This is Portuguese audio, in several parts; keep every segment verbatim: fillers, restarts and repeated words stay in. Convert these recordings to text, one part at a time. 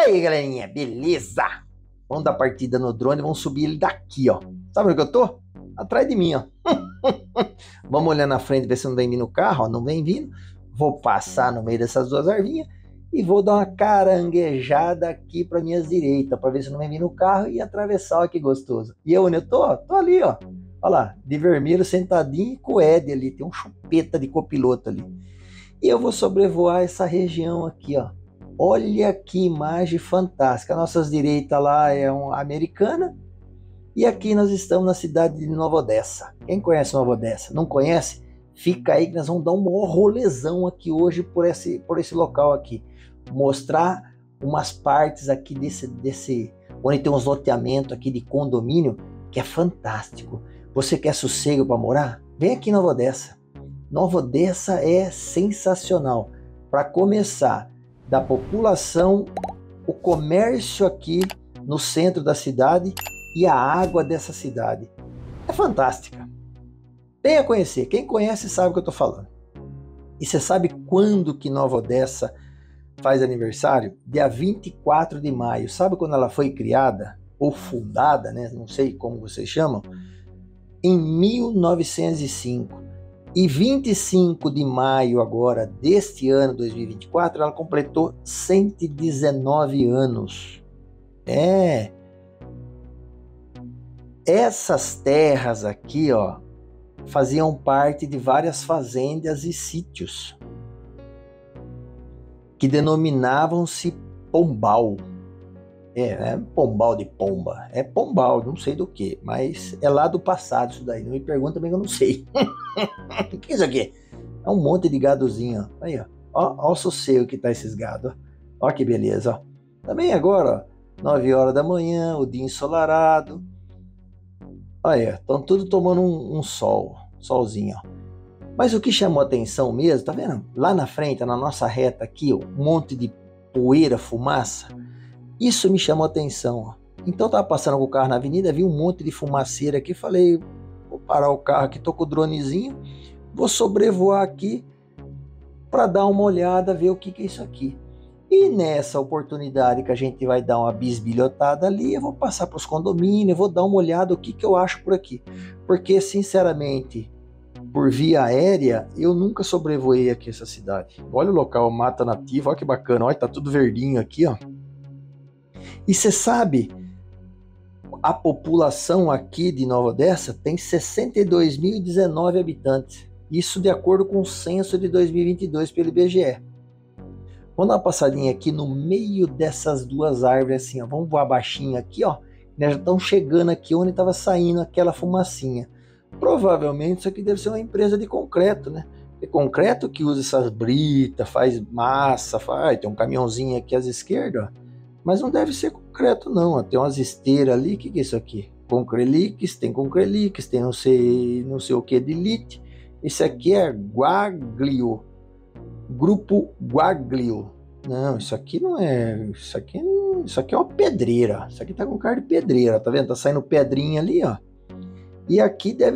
aí, galerinha, beleza? Vamos dar partida no drone, vamos subir ele daqui, ó. Sabe onde que eu tô? Atrás de mim, ó. Vamos olhar na frente, ver se não vem vindo o carro, ó. Não vem vindo. Vou passar no meio dessas duas arvinhas e vou dar uma caranguejada aqui para minhas direitas, para ver se não vem vindo o carro e atravessar, ó, que gostoso. E eu, onde eu tô? Tô ali, ó. Olha lá, de vermelho, sentadinho com o Ed ali. Tem um chupeta de copiloto ali. E eu vou sobrevoar essa região aqui, ó. Olha que imagem fantástica. Nossas direitas lá é uma americana. E aqui nós estamos na cidade de Nova Odessa. Quem conhece Nova Odessa? Não conhece? Fica aí que nós vamos dar um maior rolezão aqui hoje por esse, por esse local aqui. Mostrar umas partes aqui desse, desse... onde tem uns loteamentos aqui de condomínio que é fantástico. Você quer sossego para morar? Vem aqui em Nova Odessa. Nova Odessa é sensacional. Para começar, da população, o comércio aqui no centro da cidade e a água dessa cidade. É fantástica. Venha conhecer. Quem conhece sabe o que eu estou falando. E você sabe quando que Nova Odessa faz aniversário? Dia vinte e quatro de maio. Sabe quando ela foi criada? Ou fundada, né? Não sei como vocês chamam. Em mil novecentos e cinco. E vinte e cinco de maio agora deste ano, dois mil e vinte e quatro, ela completou cento e dezenove anos. É. Essas terras aqui, ó, faziam parte de várias fazendas e sítios que denominavam-se Pombal. É, é Pombal de pomba. É Pombal, não sei do que, mas é lá do passado isso daí. Não me pergunta também que eu não sei. O que é isso aqui? É um monte de gadozinho, ó. Aí, ó. Ó, ó o sossego que tá esses gados. Ó que beleza, ó. Também agora, ó, nove horas da manhã, o dia ensolarado. Olha, estão tudo tomando um, um sol, solzinho, ó. Mas o que chamou a atenção mesmo, tá vendo? Lá na frente, na nossa reta aqui, ó, um monte de poeira, fumaça. Isso me chamou a atenção, ó. Então eu tava passando com o carro na avenida, vi um monte de fumaceira aqui, falei, vou parar o carro aqui, tô com o dronezinho, vou sobrevoar aqui para dar uma olhada, ver o que que é isso aqui. E nessa oportunidade que a gente vai dar uma bisbilhotada ali, eu vou passar para os condomínios, vou dar uma olhada o que que eu acho por aqui. Porque, sinceramente, por via aérea, eu nunca sobrevoei aqui essa cidade. Olha o local, mata nativa, olha que bacana, olha, tá tudo verdinho aqui, ó. E você sabe, a população aqui de Nova Odessa tem sessenta e dois mil e dezenove habitantes. Isso de acordo com o censo de dois mil e vinte e dois pelo I B G E. Vamos dar uma passadinha aqui no meio dessas duas árvores assim, ó. Vamos voar baixinho aqui, ó. Nós já estamos chegando aqui onde estava saindo aquela fumacinha. Provavelmente isso aqui deve ser uma empresa de concreto, né? É concreto que usa essas britas, faz massa, faz... tem um caminhãozinho aqui à esquerda, ó. Mas não deve ser concreto não, ó. Tem umas esteiras ali, o que, que é isso aqui? Concrelix, tem concrelix, tem não sei, não sei o que de lite. Esse aqui é Guaglio, Grupo Guaglio. Não, isso aqui não é, isso aqui, isso aqui é uma pedreira, isso aqui tá com cara de pedreira, tá vendo? Tá saindo pedrinha ali, ó. E aqui deve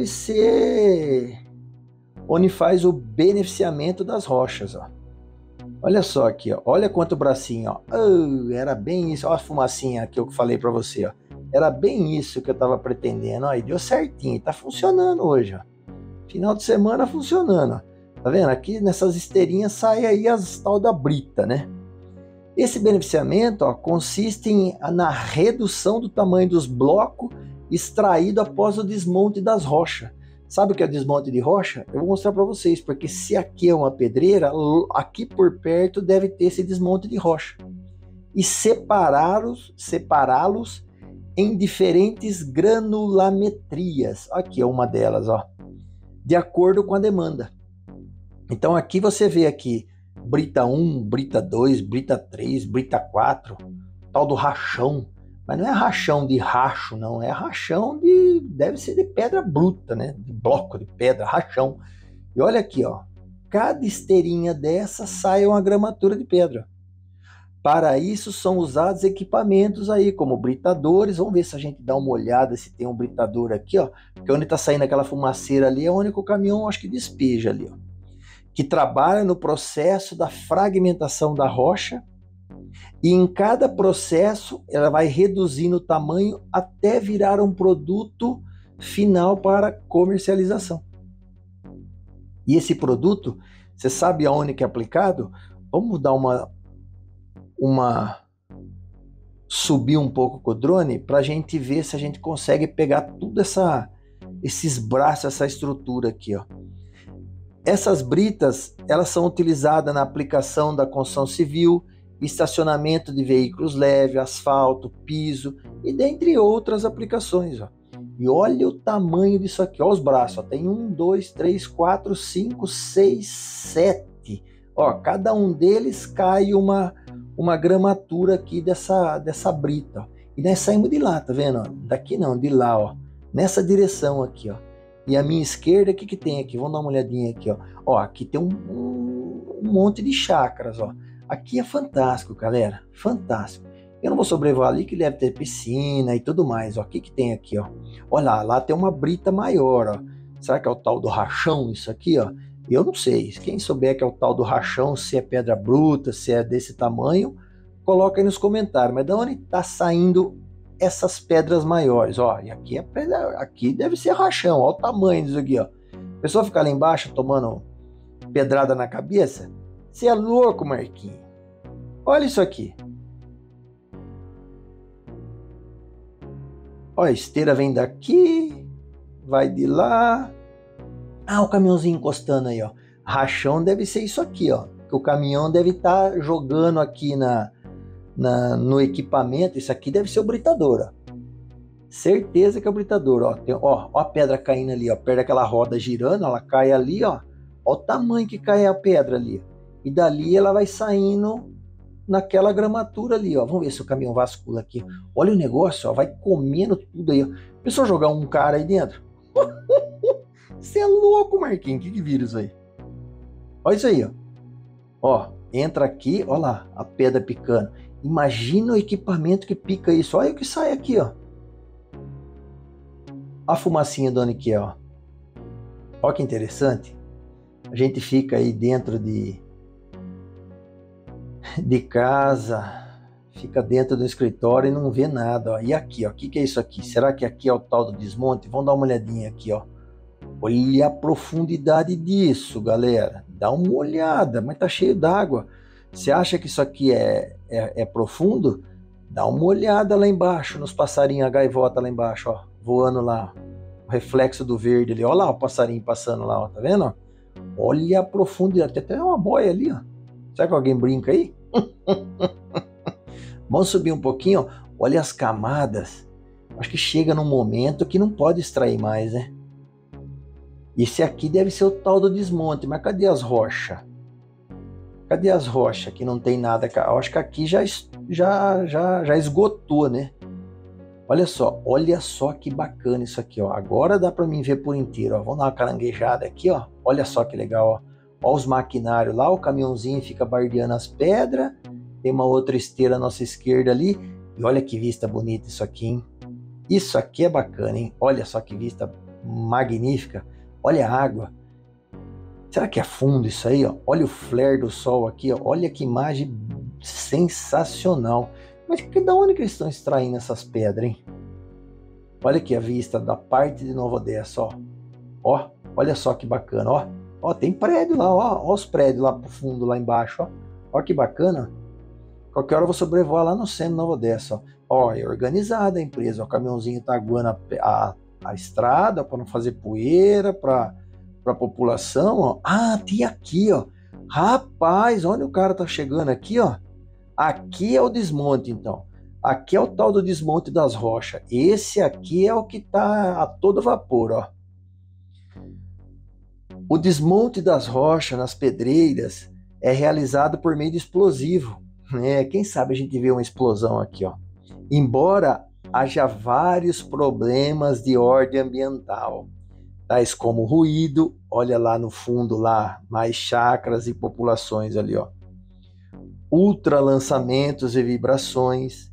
ser onde faz o beneficiamento das rochas, ó. Olha só aqui, ó. Olha quanto bracinho, ó. Oh, era bem isso. Olha a fumacinha que eu falei para você, ó. Era bem isso que eu tava pretendendo, ó. E deu certinho, tá funcionando hoje, ó. Final de semana funcionando, ó. Tá vendo? Aqui nessas esteirinhas sai aí as tal da brita, né? Esse beneficiamento, ó, consiste em, na redução do tamanho dos blocos extraído após o desmonte das rochas. Sabe o que é desmonte de rocha? Eu vou mostrar para vocês, porque se aqui é uma pedreira, aqui por perto deve ter esse desmonte de rocha. E separá-los, separá-los em diferentes granulametrias. Aqui é uma delas, ó. De acordo com a demanda. Então aqui você vê aqui brita um, brita dois, brita três, brita quatro, tal do rachão. Mas não é rachão de racho, não. É rachão de... deve ser de pedra bruta, né? De bloco de pedra, rachão. E olha aqui, ó. Cada esteirinha dessa sai uma gramatura de pedra. Para isso são usados equipamentos aí, como britadores. Vamos ver se a gente dá uma olhada se tem um britador aqui, ó. Porque onde está saindo aquela fumaceira ali é onde o caminhão acho que despeja ali, ó. Que trabalha no processo da fragmentação da rocha E em cada processo, ela vai reduzindo o tamanho até virar um produto final para comercialização. E esse produto, você sabe aonde que é aplicado? Vamos dar uma, uma subir um pouco com o drone para a gente ver se a gente consegue pegar tudo essa, esses braços, essa estrutura aqui, ó. Essas britas, elas são utilizadas na aplicação da construção civil, estacionamento de veículos leves, asfalto, piso e dentre outras aplicações, ó. E olha o tamanho disso aqui, ó, os braços, ó. Tem um, dois, três, quatro, cinco, seis, sete. Ó, cada um deles cai uma, uma gramatura aqui dessa, dessa brita, ó. E nós saímos de lá, tá vendo? Ó? Daqui não, de lá, ó. Nessa direção aqui, ó. E a minha esquerda, o que que tem aqui? Vamos dar uma olhadinha aqui, ó. Ó, aqui tem um, um, um monte de chácaras, ó. Aqui é fantástico, galera. Fantástico. Eu não vou sobrevoar ali que deve ter piscina e tudo mais, ó. O que que tem aqui, ó? Olha lá, lá tem uma brita maior, ó. Será que é o tal do rachão isso aqui, ó? Eu não sei. Quem souber que é o tal do rachão, se é pedra bruta, se é desse tamanho, coloca aí nos comentários. Mas de onde tá saindo essas pedras maiores, ó? E aqui é pedra, aqui deve ser rachão, ó o tamanho disso aqui, ó. A pessoa fica lá embaixo tomando pedrada na cabeça. Você é louco, Marquinhos. Olha isso aqui. Ó, a esteira vem daqui, vai de lá. Ah, o caminhãozinho encostando aí, ó. Rachão deve ser isso aqui, ó. Que o caminhão deve estar tá jogando aqui na, na, no equipamento. Isso aqui deve ser o britador, ó. Certeza que é o britador, ó. Tem, ó, ó a pedra caindo ali, ó. Perto daquela roda girando, ela cai ali, ó. Ó o tamanho que cai a pedra ali. E dali ela vai saindo naquela gramatura ali, ó. Vamos ver se o caminhão vascula aqui. Olha o negócio, ó, vai comendo tudo aí, ó. Pensou jogar um cara aí dentro? Você é louco, Marquinhos. Que que vira isso aí? Olha isso aí, ó. Ó, entra aqui, ó lá, a pedra picando. Imagina o equipamento que pica isso. Olha o que sai aqui, ó. A fumacinha do ano que é, ó. Olha que interessante. A gente fica aí dentro de de casa, fica dentro do escritório e não vê nada, ó. E aqui, ó, o que que é isso aqui? Será que aqui é o tal do desmonte? Vamos dar uma olhadinha aqui, ó. Olha a profundidade disso, galera. Dá uma olhada, mas tá cheio d'água. Você acha que isso aqui é, é, é profundo? Dá uma olhada lá embaixo, nos passarinhos, a gaivota lá embaixo, ó, voando lá. O reflexo do verde ali. Olha lá o passarinho passando lá, ó, tá vendo? Olha a profundidade. Tem até uma boia ali, ó. Será que alguém brinca aí? Vamos subir um pouquinho, ó. Olha as camadas. Acho que chega num momento que não pode extrair mais, né? Esse aqui deve ser o tal do desmonte, mas cadê as rochas? Cadê as rochas que não tem nada? Eu acho que aqui já, já, já, já esgotou, né? Olha só, olha só que bacana isso aqui, ó. Agora dá para mim ver por inteiro, ó. Vamos dar uma caranguejada aqui, ó. Olha só que legal, ó. Olha os maquinários lá, o caminhãozinho fica bardeando as pedras. Tem uma outra esteira à nossa esquerda ali. E olha que vista bonita isso aqui, hein? Isso aqui é bacana, hein? Olha só que vista magnífica. Olha a água. Será que é fundo isso aí, ó? Olha o flare do sol aqui, ó. Olha que imagem sensacional. Mas que, da onde que eles estão extraindo essas pedras, hein? Olha aqui a vista da parte de Nova Odessa, ó. Ó, olha só que bacana, ó. Ó, tem prédio lá, ó. Ó os prédios lá pro fundo, lá embaixo, ó. Ó que bacana. Qualquer hora eu vou sobrevoar lá no centro de Nova Odessa, ó. Ó, é organizada a empresa. Ó, o caminhãozinho tá aguando a, a, a estrada para não fazer poeira, para a população, ó. Ah, tem aqui, ó. Rapaz, onde o cara tá chegando aqui, ó. Aqui é o desmonte, então. Aqui é o tal do desmonte das rochas. Esse aqui é o que tá a todo vapor, ó. O desmonte das rochas nas pedreiras é realizado por meio de explosivo. É, quem sabe a gente vê uma explosão aqui, ó. Embora haja vários problemas de ordem ambiental, tais como ruído, olha lá no fundo lá, mais chácaras e populações ali, ó. Ultralançamentos e vibrações.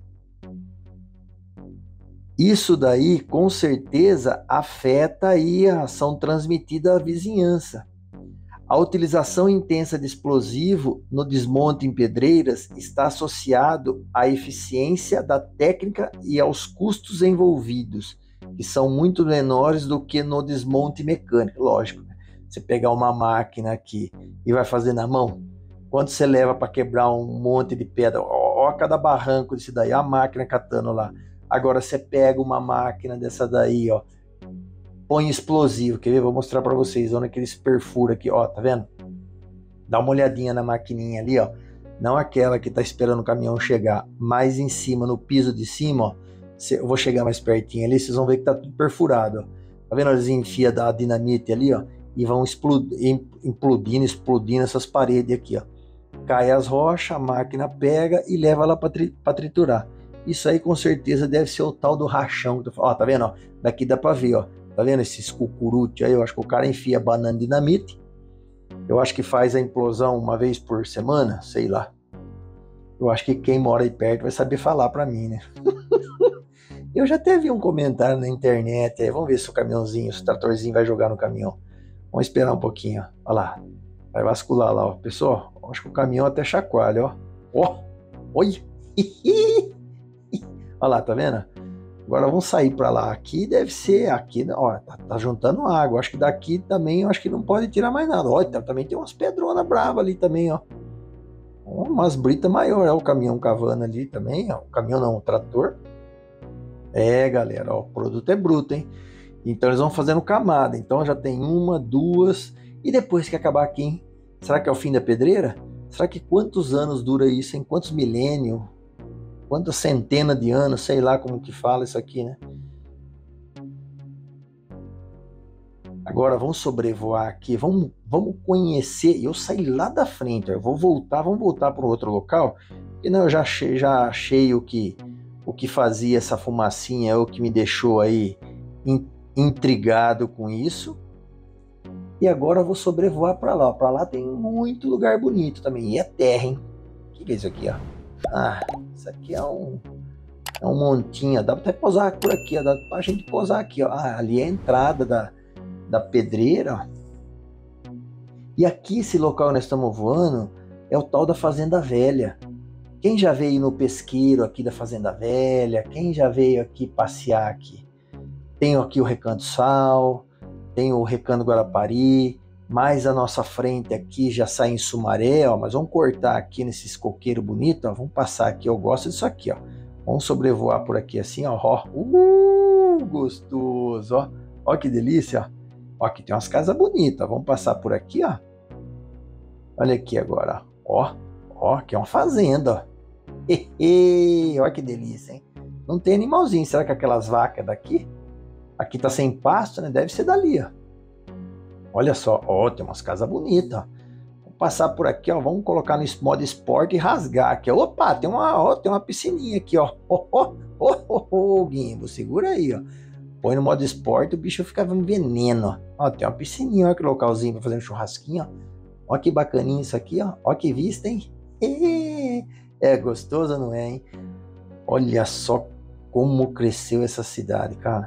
Isso daí com certeza afeta aí a ação transmitida à vizinhança. A utilização intensa de explosivo no desmonte em pedreiras está associado à eficiência da técnica e aos custos envolvidos, que são muito menores do que no desmonte mecânico. Lógico, né? Você pegar uma máquina aqui e vai fazer na mão, quanto você leva para quebrar um monte de pedra? Ó, ó, cada barranco desse daí, a máquina catando lá. Agora você pega uma máquina dessa daí, ó, põe explosivo, quer ver? Vou mostrar para vocês onde é que eles perfuram aqui, ó, tá vendo? Dá uma olhadinha na maquininha ali, ó, não aquela que tá esperando o caminhão chegar, mais em cima, no piso de cima, ó, eu vou chegar mais pertinho ali, vocês vão ver que tá tudo perfurado, ó. Tá vendo? Eles enfiam da dinamite ali, ó, e vão explodindo, implodindo, explodindo essas paredes aqui, ó. Cai as rochas, a máquina pega e leva lá para tri triturar. Isso aí com certeza deve ser o tal do rachão. Ó, tá vendo? Ó, daqui dá para ver, ó. Tá vendo esses cucurute aí? Eu acho que o cara enfia banana de dinamite. Eu acho que faz a implosão uma vez por semana, sei lá. Eu acho que quem mora aí perto vai saber falar para mim, né? Eu já até vi um comentário na internet. Aí, vamos ver se o caminhãozinho, se o tratorzinho vai jogar no caminhão. Vamos esperar um pouquinho. Olha lá. Vai vascular lá, ó. Pessoal, acho que o caminhão até chacoalha, ó. Ó, olha. Olha lá, tá vendo? Agora vamos sair para lá. Aqui deve ser, aqui, ó, tá, tá juntando água. Acho que daqui também, eu acho que não pode tirar mais nada. Olha, também tem umas pedronas bravas ali também, ó. Umas britas maiores, ó, o caminhão cavando ali também, ó. O caminhão não, o trator. É, galera, ó, o produto é bruto, hein? Então eles vão fazendo camada. Então já tem uma, duas, e depois que acabar aqui, hein? Será que é o fim da pedreira? Será que quantos anos dura isso, hein? Quantos milênios? Quantas centenas de anos? Sei lá como que fala isso aqui, né? Agora vamos sobrevoar aqui, vamos, vamos conhecer. Eu saí lá da frente, eu vou voltar, vamos voltar para um outro local. E não, eu já achei, já achei o que, o que fazia essa fumacinha, é o que me deixou aí in, intrigado com isso. E agora eu vou sobrevoar para lá. Para lá tem muito lugar bonito também. E é terra, hein? O que é isso aqui, ó? Ah, isso aqui é um, é um montinho. Dá para até posar por aqui, ó. Dá pra gente posar aqui, ó. Ah, ali é a entrada da, da pedreira, ó. E aqui, esse local que nós estamos voando, é o tal da Fazenda Velha. Quem já veio no pesqueiro aqui da Fazenda Velha? Quem já veio aqui passear aqui? Tem aqui o Recanto Sal, tem o Recanto Guarapari, mais à nossa frente aqui já sai em Sumaré, ó, mas vamos cortar aqui nesses coqueiros bonitos, ó, vamos passar aqui, eu gosto disso aqui, ó. Vamos sobrevoar por aqui assim, ó, ó. Uh, gostoso, ó. Ó que delícia, ó. Ó, aqui tem umas casas bonitas, vamos passar por aqui, ó. Olha aqui agora, ó. Ó, aqui é uma fazenda, ó. Olha que delícia, hein? Não tem animalzinho, será que aquelas vacas daqui? Aqui tá sem pasto, né? Deve ser dali, ó. Olha só, ó, tem umas casas bonitas, ó. Vamos passar por aqui, ó. Vamos colocar no modo esporte e rasgar aqui, ó. Opa, tem uma, ó, tem uma piscininha aqui, ó. Ó, ó, ó, ó, ó, Guimbo, segura aí, ó. Põe no modo esporte, o bicho fica veneno, ó. Ó, tem uma piscininha, ó, que localzinho pra fazer um churrasquinho, ó. Ó que bacaninha isso aqui, ó. Ó que vista, hein? É gostoso, não é, hein? Olha só como cresceu essa cidade, cara.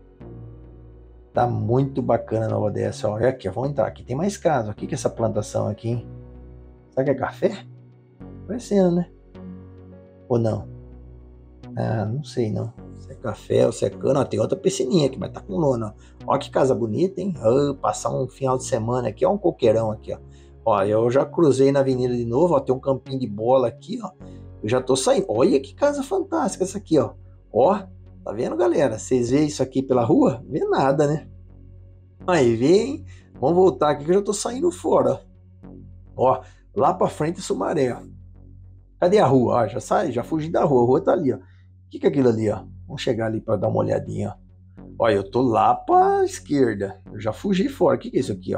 Tá muito bacana a Nova Odessa, ó. Olha aqui, ó. Vamos entrar aqui. Tem mais casa. O que que é essa plantação aqui, hein? Será que é café? Parecendo, né? Ou não? Ah, não sei, não. Se é café ou se é cana. Ó, tem outra piscininha aqui, mas tá com lona, ó. Ó que casa bonita, hein? Oh, passar um final de semana aqui. Ó, um coqueirão aqui, ó. Ó, eu já cruzei na avenida de novo, ó. Tem um campinho de bola aqui, ó. Eu já tô saindo. Olha que casa fantástica essa aqui, ó. Ó. Tá vendo, galera? Vocês veem isso aqui pela rua? Vê nada, né? Aí, vem. Vamos voltar aqui que eu já tô saindo fora. Ó, lá pra frente é Sumaré, ó. Cadê a rua? Ó, já saí, já fugi da rua. A rua tá ali, ó. O que que é aquilo ali, ó? Vamos chegar ali pra dar uma olhadinha, ó. Ó, eu tô lá pra esquerda. Eu já fugi fora. O que que é isso aqui, ó?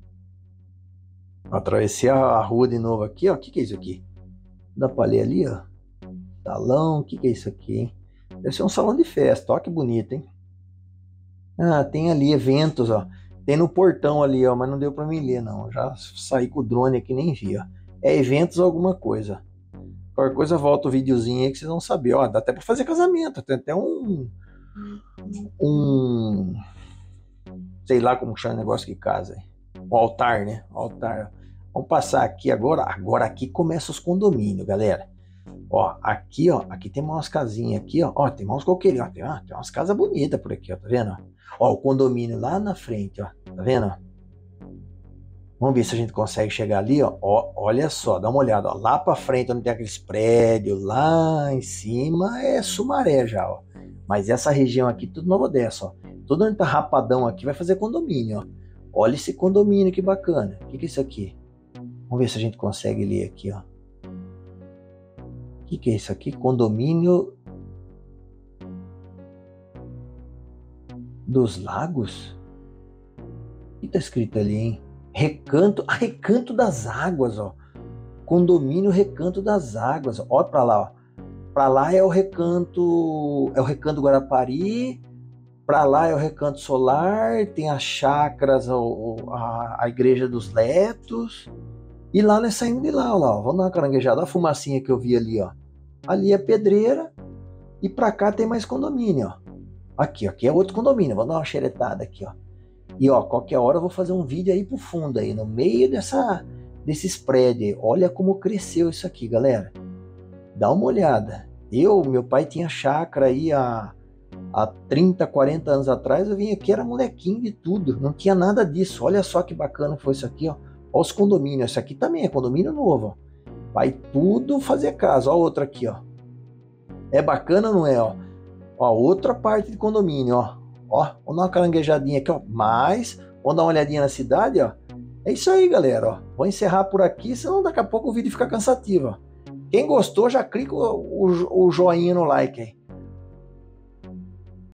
Atravessei a rua de novo aqui, ó. O que que é isso aqui? Dá pra ler ali, ó. Salão. O que que é isso aqui, hein? Deve ser um salão de festa, ó que bonito, hein? Ah, tem ali eventos, ó. Tem no portão ali, ó, mas não deu pra mim ler, não. Já saí com o drone aqui, nem vi, ó. É eventos ou alguma coisa. Qualquer coisa, volta o videozinho aí que vocês vão saber. Ó, dá até pra fazer casamento. Tem até um... Um... Sei lá como chama o negócio que casa aí. o altar, né? O altar. Vamos passar aqui agora. Agora aqui começa os condomínios, galera. Ó, aqui, ó, aqui tem umas casinhas aqui, ó. Ó, tem uns coqueirinhos, ó. Tem, ó, tem umas casas bonitas por aqui, ó. Tá vendo? Ó, o condomínio lá na frente, ó. Tá vendo? Vamos ver se a gente consegue chegar ali, ó. Ó, olha só, dá uma olhada, ó. Lá pra frente, onde tem aqueles prédios, lá em cima é Sumaré já, ó. Mas essa região aqui, tudo Nova Odessa, ó. Tudo onde tá rapadão aqui vai fazer condomínio, ó. Olha esse condomínio, que bacana. O que que é isso aqui? Vamos ver se a gente consegue ler aqui, ó. O que que é isso aqui? Condomínio dos Lagos? O que tá escrito ali, hein? Recanto, ah, Recanto das Águas, ó. Condomínio Recanto das Águas. Ó. Olha pra lá, ó. Pra lá é o Recanto, é o Recanto Guarapari. Pra lá é o Recanto Solar. Tem as chácaras, a, a Igreja dos Letos. E lá nós saímos de lá, ó, lá, ó. Vamos dar uma caranguejada. Olha a fumacinha que eu vi ali, ó. Ali é pedreira. E pra cá tem mais condomínio, ó. Aqui, ó. Aqui é outro condomínio. Vamos dar uma xeretada aqui, ó. E, ó, qualquer hora eu vou fazer um vídeo aí pro fundo, aí, no meio dessa, desses prédios. Olha como cresceu isso aqui, galera. Dá uma olhada. Eu, meu pai tinha chácara aí há, há trinta, quarenta anos atrás. Eu vim aqui, era molequinho de tudo. Não tinha nada disso. Olha só que bacana que foi isso aqui, ó. Olha os condomínios. Esse aqui também é condomínio novo, ó. Vai tudo fazer casa. Olha outra aqui, ó. É bacana, não é, ó? Ó, outra parte de condomínio, ó. Ó, vamos dar uma caranguejadinha aqui, ó. Mas, vamos dar uma olhadinha na cidade, ó. É isso aí, galera, ó. Vou encerrar por aqui, senão daqui a pouco o vídeo fica cansativo, ó. Quem gostou, já clica o, o, o joinha no like aí.